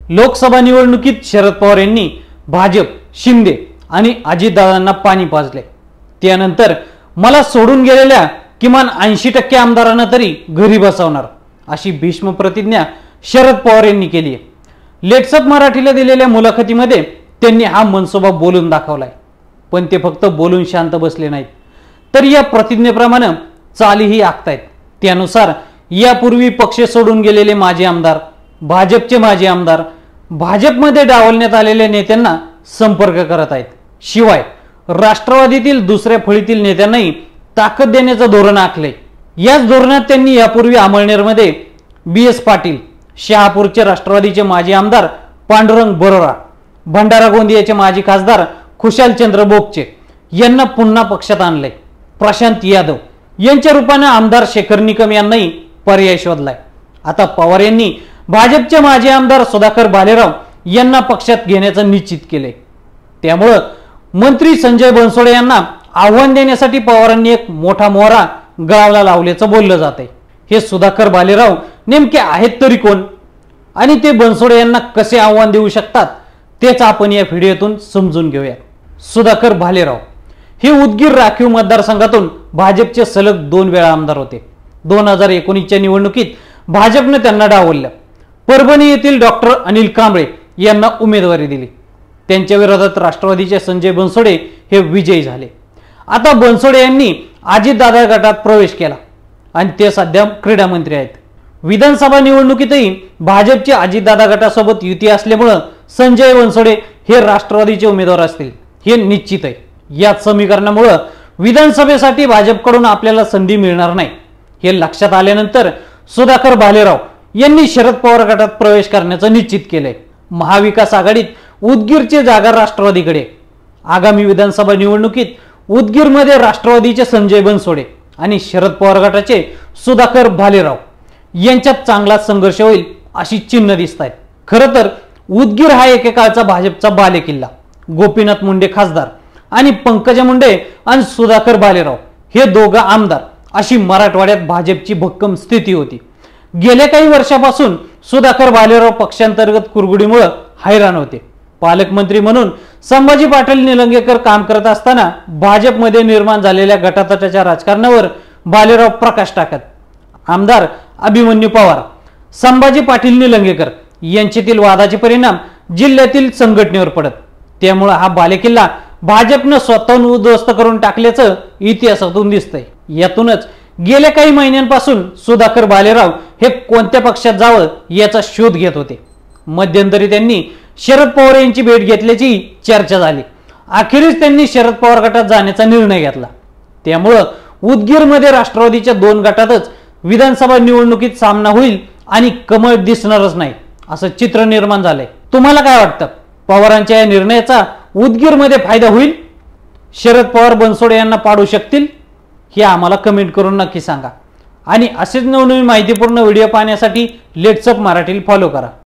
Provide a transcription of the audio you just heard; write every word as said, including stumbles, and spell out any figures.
लोकसभा निवडणुकीत शरद पवार यांनी भाजप, शिंदे आणि अजितदादांना पाणी पाजले। त्यानंतर मला सोडून गेलेल्या किमान ऐंशी टक्के आमदारांना तरी घरी बसवणार अशी भीष्म प्रतिज्ञा शरद पवार यांनी केली आहे। लेट्सअप मराठीला दिलेल्या मुलाखतीमध्ये त्यांनी हा मनसुबा बोलून दाखवलाय। पण ते फक्त बोलून शांत बसले नाहीत, तर या प्रतिज्ञेप्रमाणे चालीही आखतायत। त्यानुसार यापूर्वी पक्ष सोडून गेलेले माजी आमदार, भाजपचे माजी आमदार, भाजपमध्ये डावलण्यात आलेल्या नेत्यांना संपर्क करत आहेत। शिवाय राष्ट्रवादीतील दुसऱ्या फळीतील नेत्यांनाही ताकद देण्याचं धोरण आखले। याच धोरणात त्यांनी यापूर्वी अमळनेरमध्ये बी एस पाटील, शहापूरचे राष्ट्रवादीचे माजी आमदार पांडुरंग बरोरा, भंडारा गोंदियाचे माजी खासदार खुशालचंद्र बोपचे यांना पुन्हा पक्षात आणले। प्रशांत यादव यांच्या रूपाने आमदार शेखर निकम यांनाही पर्याय शोधलाय। आता पवार यांनी भाजपचे माजी आमदार सुधाकर भालेराव यांना पक्षात घेण्याचं निश्चित केले। त्यामुळे मंत्री संजय बनसोडे यांना आव्हान देण्यासाठी पवारांनी एक मोठा मोहरा गळाला लावल्याचं बोललं जाते। हे सुधाकर भालेराव नेमके आहेत तरी कोण आणि ते बनसोडे यांना कसे आव्हान देऊ शकतात तेच आपण या व्हिडिओतून समजून घेऊया। सुधाकर भालेराव हे उदगीर राखीव मतदारसंघातून भाजपचे सलग दोन वेळा आमदार होते। दोन हजार एकोणीसच्या निवडणुकीत भाजपने त्यांना डावललं। परभणी येथील डॉक्टर अनिल कांबळे यांना उमेदवारी दिली। त्यांच्या विरोधात राष्ट्रवादीचे संजय बनसोडे हे विजयी झाले। आता बनसोडे यांनी अजितदादा गटात प्रवेश केला आणि ते सध्या क्रीडा मंत्री आहेत। विधानसभा निवडणुकीतही भाजपचे अजितदादा गटासोबत युती असल्यामुळे संजय बनसोडे हे राष्ट्रवादीचे उमेदवार असतील हे निश्चित आहे। याच समीकरणामुळे विधानसभेसाठी भाजपकडून आपल्याला संधी मिळणार नाही हे लक्षात आल्यानंतर सुधाकर भालेराव यांनी शरद पवार गटात प्रवेश करण्याचं निश्चित केलंय। महाविकास आघाडीत उदगीरची जागा राष्ट्रवादीकडे। आगामी विधानसभा निवडणुकीत उदगीरमध्ये राष्ट्रवादीचे संजय बनसोडे आणि शरद पवार गटाचे सुधाकर भालेराव यांच्यात चांगला संघर्ष होईल अशी चिन्ह दिसत आहेत। खरं तर उदगीर हा एकेकाळचा भाजपचा बालेकिल्ला। गोपीनाथ मुंडे खासदार आणि पंकजा मुंडे आणि सुधाकर भालेराव हे दोघं आमदार अशी मराठवाड्यात भाजपची भक्कम स्थिती होती। गेल्या काही वर्षापासून सुधाकर भालेराव पक्षांतर्गत कुरगुडीमुळे हैराण होते। पालकमंत्री म्हणून संभाजी पाटील निलंगेकर काम करत असताना भाजपमध्ये निर्माण झालेल्या गटातटाच्या राजकारणावर भालेराव प्रकाश टाकत आमदार अभिमन्यू पवार, संभाजी पाटील निलंगेकर यांच्यातील वादाचे परिणाम जिल्ह्यातील संघटनेवर पडत। त्यामुळे हा बालेकिल्ला भाजपने स्वतःहून उद्ध्वस्त करून टाकल्याचं इतिहासातून दिसतंय। यातूनच गेल्या काही महिन्यांपासून सुधाकर भालेराव हे कोणत्या पक्षात जावं याचा शोध घेत होते। मध्यंतरी त्यांनी शरद पवार यांची भेट घेतल्याची चर्चा झाली। अखेरीस त्यांनी शरद पवार गटात जाण्याचा निर्णय घेतला। त्यामुळे उदगीरमध्ये राष्ट्रवादीच्या दोन गटातच विधानसभा निवडणुकीत सामना होईल आणि कमळ दिसणारच नाही असं चित्र निर्माण झालंय। तुम्हाला काय वाटतं, पवारांच्या या निर्णयाचा उदगीरमध्ये फायदा होईल? शरद पवार बनसोडे यांना पाडू शकतील? हे आम्हाला कमेंट करून नक्की सांगा आणि असेच नवनवीन माहितीपूर्ण व्हिडिओ पाहण्यासाठी लेट्सअप मराठीला फॉलो करा।